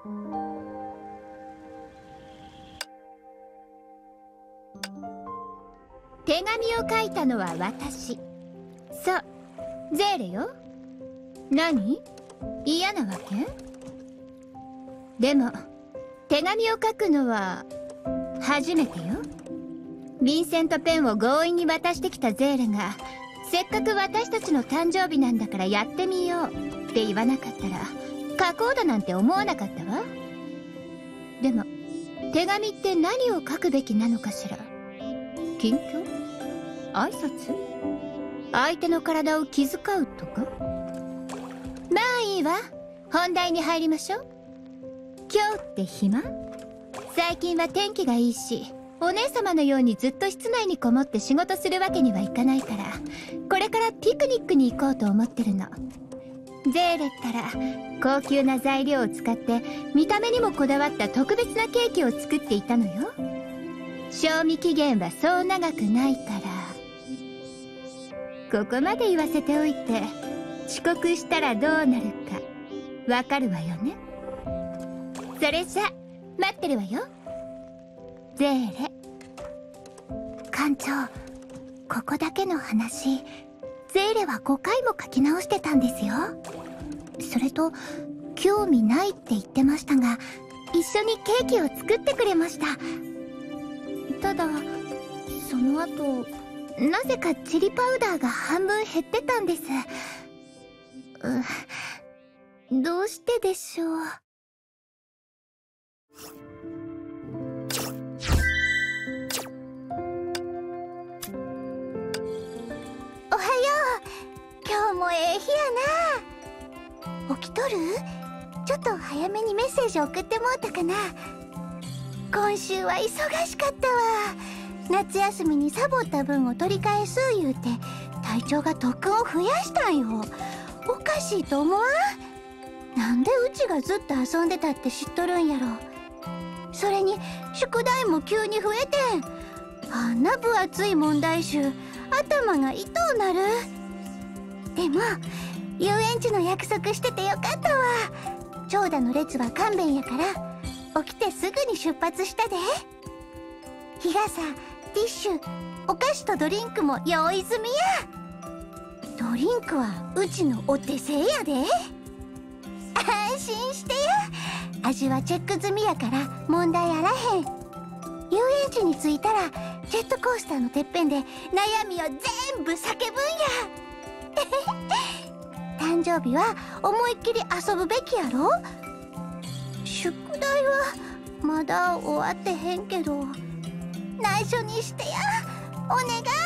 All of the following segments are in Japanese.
手紙を書いたのは私。そう、ゼーレよ。何？嫌なわけ？でも手紙を書くのは初めてよ。便箋とペンを強引に渡してきたゼーレが、せっかく私たちの誕生日なんだからやってみようって言わなかったら書こうだなんて思わなかったわ。でも手紙って何を書くべきなのかしら。近況？挨拶？相手の体を気遣うとか？まあいいわ、本題に入りましょう。今日って暇？最近は天気がいいし、お姉様のようにずっと室内にこもって仕事するわけにはいかないから、これからピクニックに行こうと思ってるの。ゼーレったら高級な材料を使って見た目にもこだわった特別なケーキを作っていたのよ。賞味期限はそう長くないから。ここまで言わせておいて、遅刻したらどうなるかわかるわよね。それじゃ待ってるわよ、ゼーレ。 艦長、ここだけの話、ゼーレは5回も書き直してたんですよ。それと興味ないって言ってましたが、一緒にケーキを作ってくれました。ただその後なぜかチリパウダーが半分減ってたんです。どうしてでしょう。おはよう。今日もええ日やな。起きとる？ちょっと早めにメッセージ送ってもうたかな。今週は忙しかったわ。夏休みにサボった分を取り返す言うて、隊長が特訓を増やしたんよ。おかしいと思わん？なんでうちがずっと遊んでたって知っとるんやろ。それに宿題も急に増えてん。あんな分厚い問題集、頭が痛うなる。でも遊園地の約束しててよかったわ。長蛇の列は勘弁やから、起きてすぐに出発したで。日傘、ティッシュ、お菓子とドリンクも用意済みや。ドリンクはうちのお手製やで。安心してや、味はチェック済みやから問題あらへん。遊園地に着いたらジェットコースターのてっぺんで悩みを全部叫ぶんや。誕生日は思いっきり遊ぶべきやろ。宿題はまだ終わってへんけど、内緒にしてや、お願い。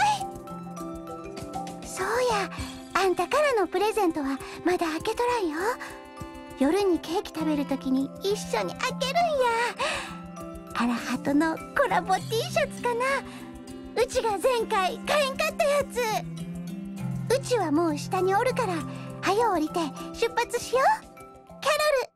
そうや、あんたからのプレゼントはまだ開けとらんよ。夜にケーキ食べるときに一緒に開けるんや。アラハトのコラボ T シャツかな。うちが前回買えんかったやつ。うちはもう下におるから、はよ降りて出発しよう。キャロル、